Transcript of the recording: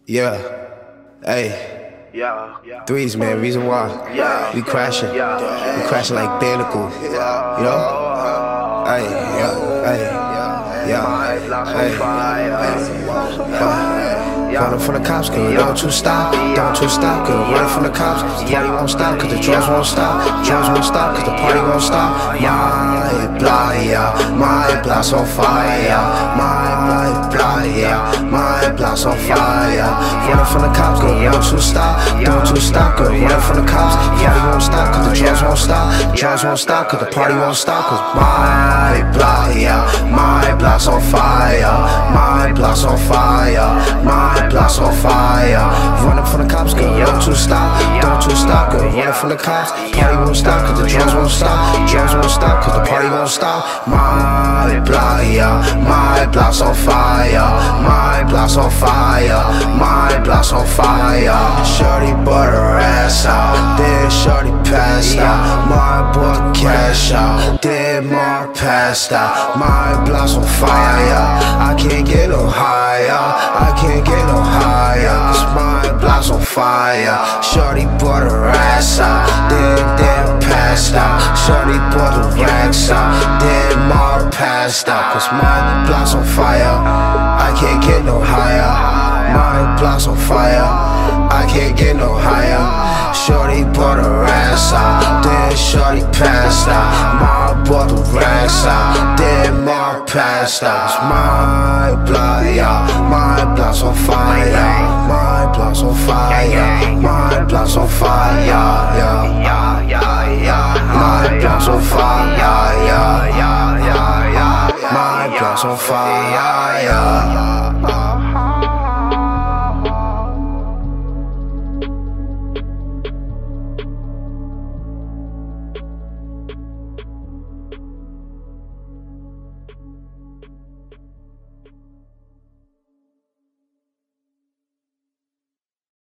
Yeah, hey, threes, man, reason why we crashing like Bandicoot, you know? Hey, running from the cops, girl, don't you stop, girl, running from the cops, the party won't stop, cause the drugs won't stop, cause the party won't stop. My block's on fire, my block's on fire. Running from the cops, girl, don't you stop, girl, running from the cops, the party won't stop, cause the drugs won't stop, cause the party won't stop, cause my block's on fire, my block's on fire, my block's on fire. Running from the cops, girl, don't you stop, girl, running from the cops, party won't stop, cause the drugs won't stop, cause the party won't stop. My block's on fire, my block's on fire, my block's on fire. Shorty bought her ass out, then shorty passed out. My boy cash out, then Mark passed out. My block's on fire, I can't get no higher, I can't get no higher, cause my block's on fire. Shorty bought her ass out, then passed out. Shorty bought the racks out, then Mark passed out, cause my block's on fire, I can't get no higher. My block's on fire, I can't get no higher. Shorty bought her ass out, then shorty passed out. Mark bought the racks out, then Mark passed out. It's my block, yeah, my block's on fire, my block's on fire, my block's on fire, yeah. My block's on fire, my block's on fire.